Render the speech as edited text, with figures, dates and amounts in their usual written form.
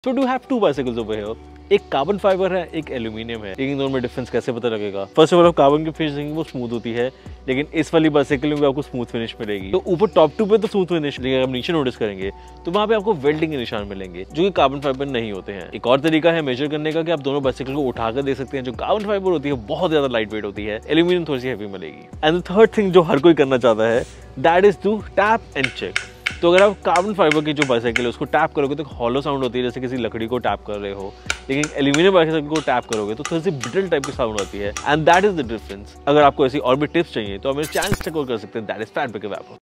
So do have two bicycles over here. एक carbon fibre है, एक एल्यूमिनियम है। लेकिन दोनों में डिफरेंस कैसे पता लगेगा? फर्स्ट ऑफ ऑल कार्बन की फिनिशिंग वो स्मूथ होती है, लेकिन इस वाली बाइसाइकिल में भी आपको स्मूथ फिनिश मिलेगी। तो ऊपर टॉप टू पे तो स्मूथ फिनिश, लेकिन अगर आप नीचे नोटिस करेंगे तो वहाँ पे आपको वेल्डिंग के निशान मिलेंगे, जो कि कार्बन फाइबर नहीं होते हैं। एक और तरीका है मेजर करने का कि आप दोनों बाइसाइकिल को उठाकर देख सकते हैं। जो कार्बन फाइबर होती है बहुत ज्यादा लाइट वेट होती है, एल्यूमिनियम थोड़ी सी हैवी मिलेगी। एंड द थर्ड थिंग जो हर कोई करना चाहता है, that is to tap and check. तो अगर आप कार्बन फाइबर की जो बाइसाइकिल है उसको टैप करोगे तो हॉलो साउंड होती है, जैसे किसी लकड़ी को टैप कर रहे हो। लेकिन एल्यूमिनियम बाइसाइकिल को टैप करोगे तो थोड़ी सी ब्रिटल टाइप की साउंड आती है। And that is the difference. अगर आपको ऐसी और भी टिप्स चाहिए तो आप मेरे चैनल चेक कर सकते हैं, that is fat big vapour.